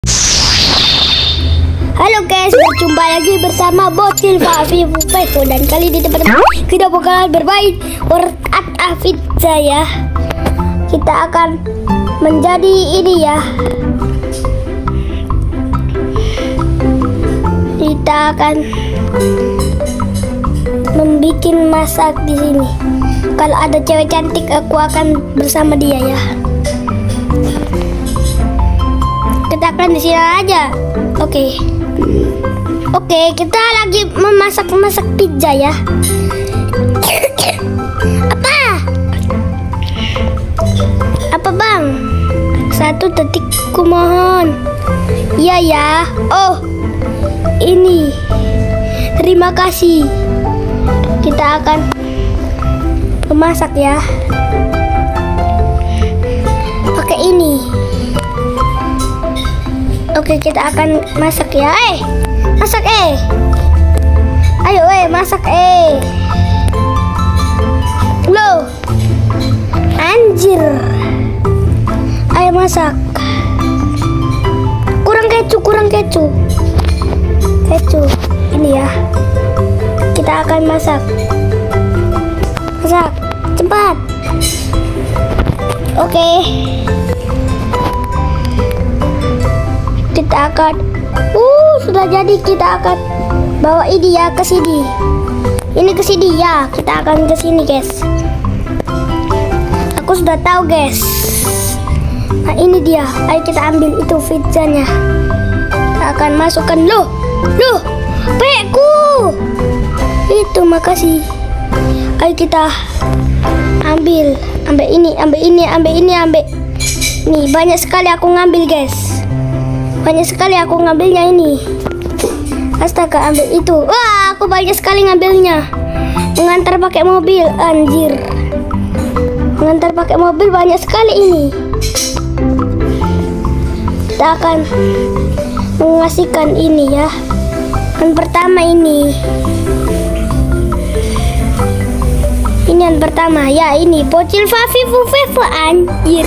Halo guys, berjumpa lagi bersama Bocil Fafi Fupepo. Dan kali ini teman-teman kita bakalan bermain World at Pizza ya. Kita akan menjadi ini ya. Kita akan membuat masak di sini. Kalau ada cewek cantik, aku akan bersama dia ya. Kita akan di sini aja. Oke, kita lagi memasak pizza ya. Apa bang? 1 detik ku mohon. Iya ya. Oh, ini. Terima kasih. Kita akan memasak ya. Pakai ini. Oke, kita akan masak ya. Masak Ayo masak Loh. Anjir. Ayo masak. Kurang kecu. Ini ya. Kita akan masak. Cepat. Oke. Kita akan sudah jadi. Kita akan bawa ini ya ke sini. Ini ke sini ya. Kita akan ke sini guys. Aku sudah tahu guys. Nah ini dia. Ayo kita ambil itu pizzanya. Kita akan masukkan. Loh peku itu. Makasih. Ayo kita ambil ini. Nih banyak sekali aku ngambil guys. Banyak sekali aku ngambilnya ini. Astaga, ambil itu. Wah, aku banyak sekali ngambilnya. Mengantar pakai mobil, anjir. Mengantar pakai mobil banyak sekali ini. Kita akan mengasihkan ini ya. Yang pertama ini. Ini yang pertama ya, ini Bocil Fafi Fupepo anjir.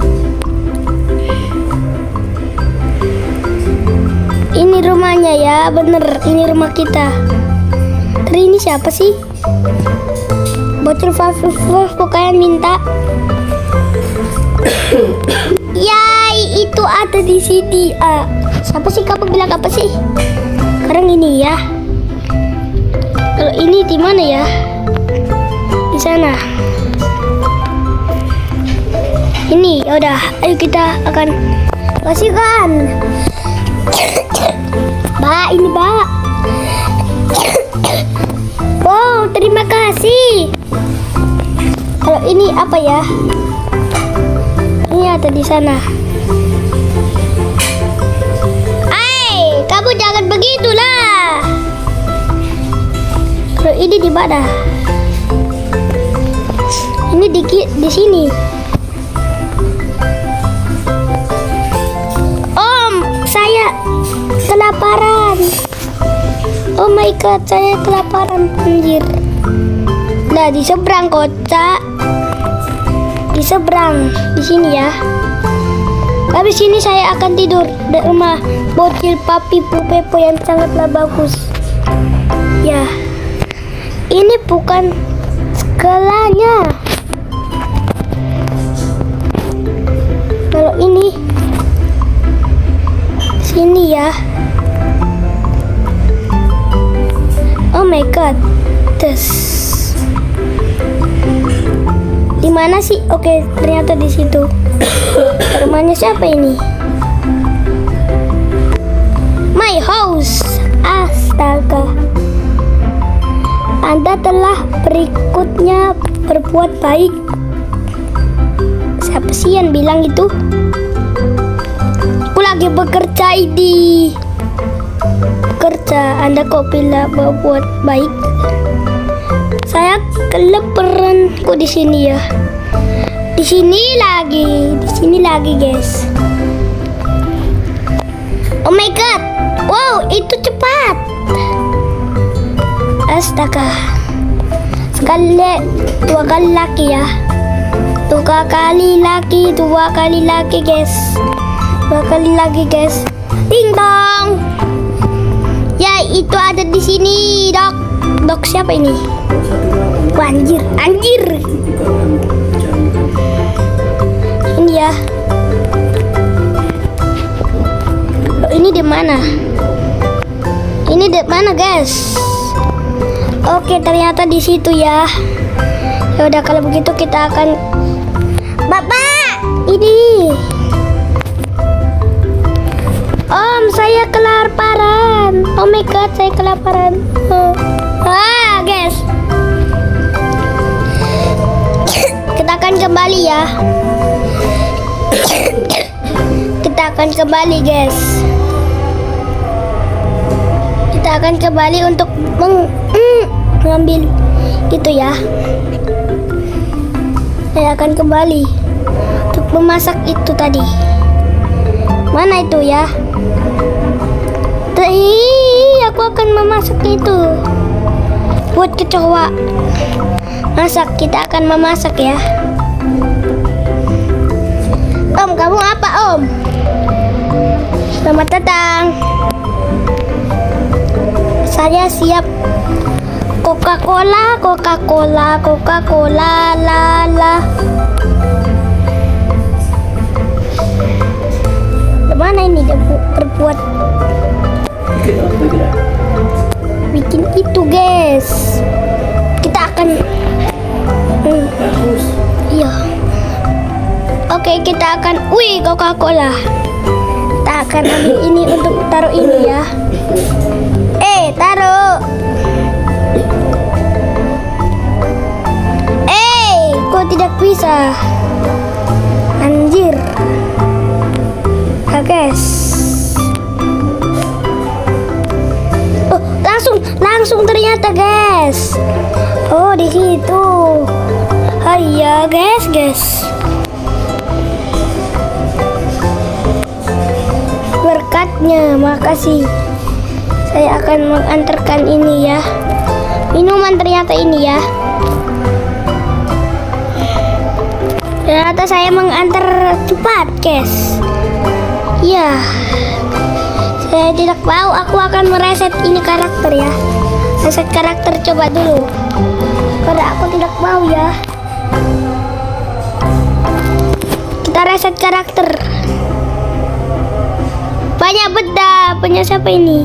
Ini rumahnya ya, bener. Ini rumah kita. Tapi ini siapa sih? Bocil Fafi Fupepo kalian minta. Yay, itu ada di sini. Siapa sih kamu bilang apa sih? Sekarang ini ya. Kalau ini di mana ya? Di sana. Ini udah. Ayo kita akan kasihkan. Mbak, ini Mbak. Wow, terima kasih. Kalau ini apa ya? Ini ada di sana. Kamu jangan begitulah. Kalau ini di mana? Ini di sini. Saya kelaparan. Oh my god, saya kelaparan anjir. Nah, di seberang kota. Di seberang di sini ya. Habis ini saya akan tidur di rumah Bocil Fafi Fupepo yang sangatlah bagus. Ya. Ini bukan segalanya. Kalau ini sini ya. Oh my god. Di mana sih? Oke, ternyata di situ. Rumahnya siapa ini? My house. Astaga. Anda telah berikutnya berbuat baik. Siapa sih yang bilang itu? Aku lagi bekerja ini. Kerja, Anda kok bilang berbuat baik? Saya kelaparan kok di sini ya. Di sini lagi guys. Oh my god. Wow, itu cepat. Astaga. Dua kali lagi ya. 2 kali lagi guys. 2 kali lagi guys. Ding dong. Ya, itu ada di sini, Dok. Dok siapa ini? Wah, anjir. Ini ya. Loh, ini di mana? Ini di mana, guys? Oke, ternyata di situ ya. Ya udah, kalau begitu kita akan Bapak, ini. Om, saya kelaparan. Oh my god, saya kelaparan. Guys. Kita akan kembali ya. Kita akan kembali, guys. Kita akan kembali untuk mengambil itu ya. Saya akan kembali untuk memasak itu tadi. Mana itu ya? Aku akan memasak itu buat kecoa. Masak, kita akan memasak ya. Om, kamu apa, Om? Selamat datang. Saya siap. Coca-Cola, la. Mana ini dia berbuat? Bikin itu, guys. Kita akan iya. Oke, kita akan Coca-Cola. Kita akan ambil ini untuk taruh ini ya. Taruh. Kok tidak bisa? Anjir. Guys. Oh, langsung ternyata, guys. Oh, di situ. Iya, guys. Berkatnya, makasih. Saya akan mengantarkan ini ya. Minuman ternyata ini ya. Ternyata saya mengantar cepat, guys. Iya. Saya tidak tahu, aku akan mereset ini karakter ya. Reset karakter coba dulu. Karena aku tidak mau ya. Kita reset karakter. Banyak beda. Punya siapa ini?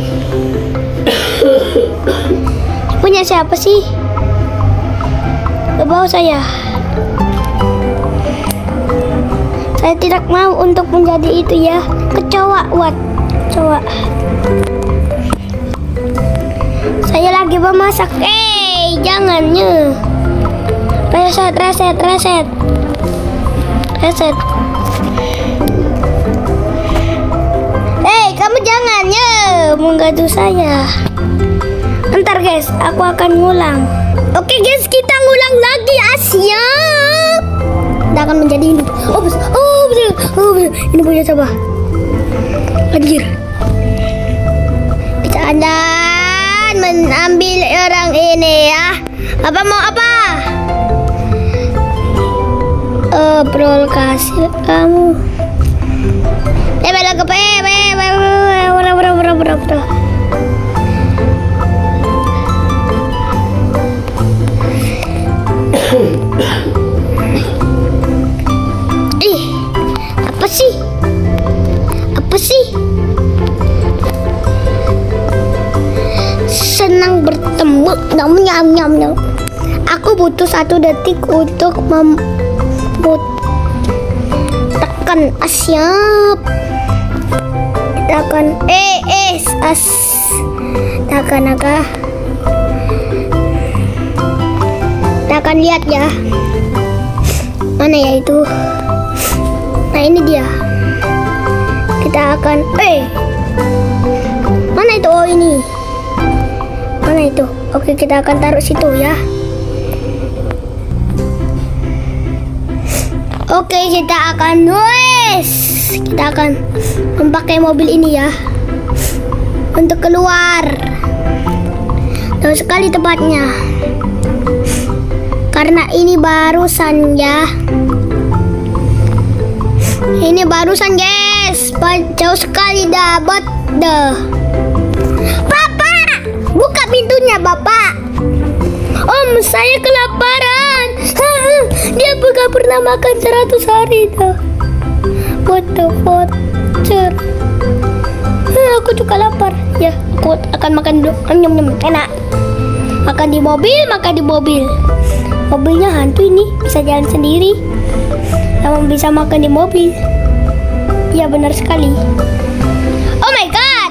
Punya siapa sih? Ke bawah saya. Saya tidak mau untuk menjadi itu ya. Kecoa, kecoa. Saya lagi memasak. Jangannya. Reset. Kamu jangannya mengganggu saya. Ntar, guys, aku akan ngulang. Oke, guys, kita ngulang lagi. Siap. Kita akan menjadi ini. Betul. Ini punya siapa? Anjir. Kita akan mengambil orang ini ya. Apa mau apa? Bro, kasih kamu. Bro. Apa sih? Senang bertemu. Nyam. Aku butuh 1 detik untuk tekan. Siap. Kita akan kita akan lihat ya. Mana ya itu? Nah, ini dia. Kita akan mana itu? Oh, ini. Mana itu? Oke, kita akan taruh situ ya. Oke, kita akan memakai mobil ini ya untuk keluar. Jauh sekali tempatnya. Karena ini barusan ya. Ini barusan, guys. Jauh sekali dapat dah. Bapak, buka pintunya Bapak. Om, saya kelaparan. Dia gak pernah makan 100 hari dah. What the fuck? Aku juga lapar. Ya, aku akan makan dulu. Nyam, enak. Makan di mobil. Mobilnya hantu ini, bisa jalan sendiri. Kamu bisa makan di mobil. Ya, benar sekali. Oh my god.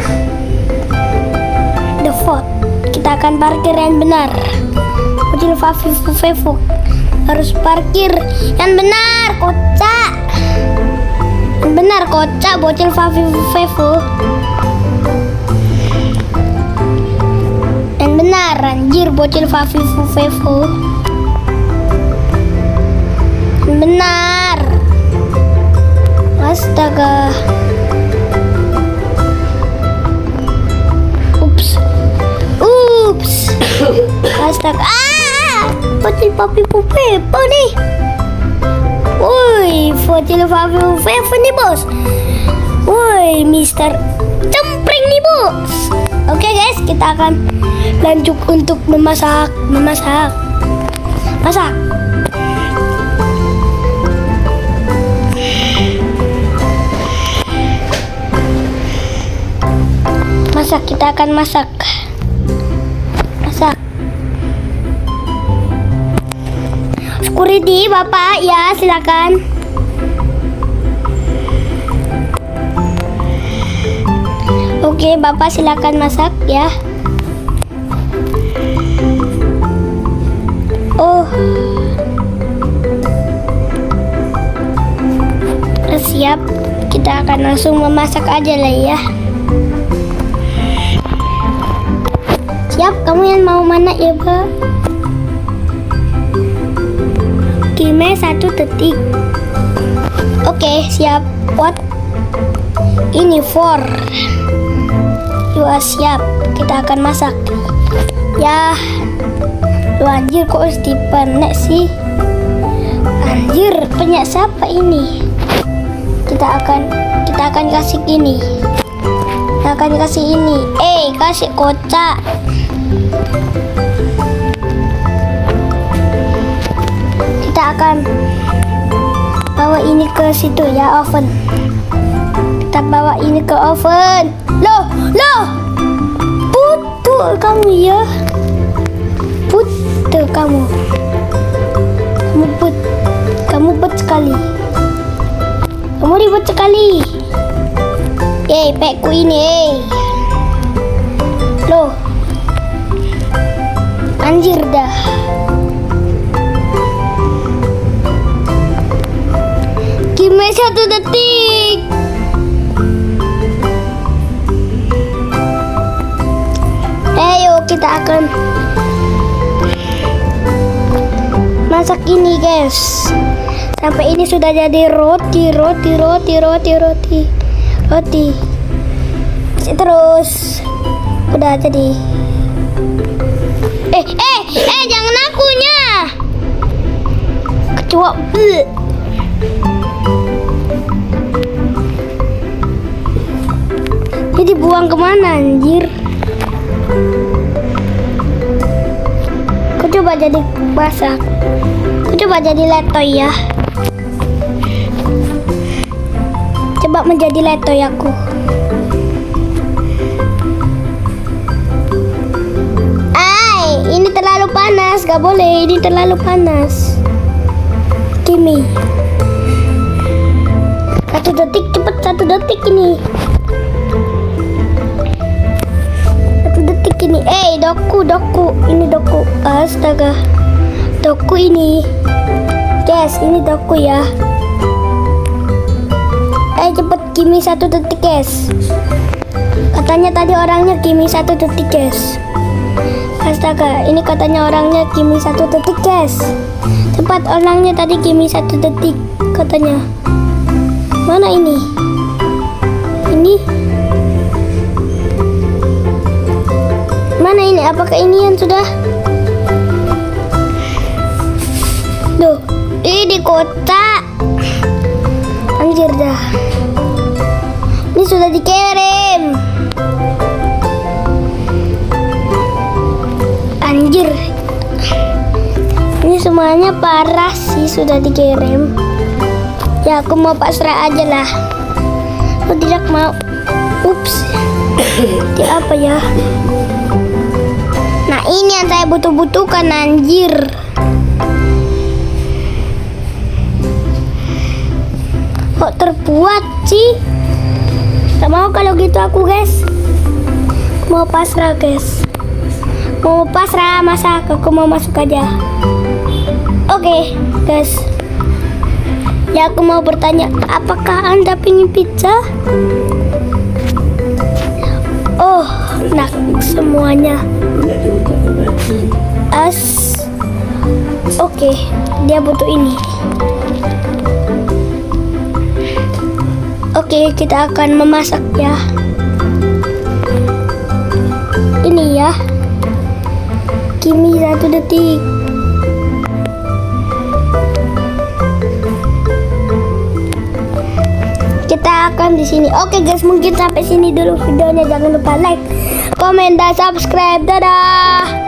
The fuck. Kita akan parkir yang benar. Bocil Fafifu harus parkir yang benar, kocak. Yang benar, kocak, bocil Fafifu. Yang benar, anjir, bocil Fafifu. Yang benar. Astaga. Ups. Astaga. Bocil Fafifu nih. Woi, bocil Fafifu nih bos. Woi, Mister Cempring nih bos. Oke guys, kita akan lanjut untuk memasak. Masak. Kita akan masak. Security, Bapak, ya silakan. Oke, Bapak silakan masak ya. Oh. Siap. Kita akan langsung memasak aja lah ya. Siap, kamu yang mau mana ya, Pak? Kime 1 detik. Oke, siap. What? Ini 4. Yuk, siap. Kita akan masak. Ya. Lu anjir, kok dipenek sih? Anjir, penyak siapa ini? Kita akan kasih ini. Kasih kocak. Kita akan bawa ini ke situ ya, oven. Kita bawa ini ke oven. Loh, putu kamu ya. Putu kamu. Kamu put sekali. Kamu ribut sekali. Pekku ini. Loh. Anjir dah. Kime 1 detik. Ayo kita akan masak ini guys. Sampai ini sudah jadi roti. Terus udah jadi. Jangan akunya. Kecoa. Jadi buang kemana anjir? Aku coba jadi masak. Aku coba jadi letoy ya. Coba menjadi letoy aku. Ini terlalu panas, gak boleh. Ini terlalu panas. Kimi. 1 detik, cepet 1 detik ini. 1 detik ini. Doku. Ini doku. Astaga. Doku ini. Guys, ini doku ya. Cepet Kimi 1 detik guys. Katanya tadi orangnya Kimi 1 detik guys. Astaga, ini katanya orangnya Kimi 1 detik guys. Cepat, orangnya tadi Kimi 1 detik katanya. Mana ini? Mana ini? Apakah ini yang sudah? Duh, ini kotak. Anjir dah. sudah dikirim. Anjir. Ini semuanya parah sih, sudah dikirim. Ya aku mau pasrah aja lah. Aku tidak mau. Ups. Di apa ya? Nah ini yang saya butuhkan anjir. Kok terbuat sih? Gak mau kalau gitu aku guys. Mau pasrah guys. Mau pasrah, masa aku mau masuk aja. Oke guys. Ya aku mau bertanya, apakah Anda pingin pizza? Oh, enak semuanya. Oke, dia butuh ini. Oke, kita akan memasak ya. Ini ya. Kimi 1 detik. Kita akan di sini. Oke guys, mungkin sampai sini dulu videonya. Jangan lupa like, komen, dan subscribe. Dadah.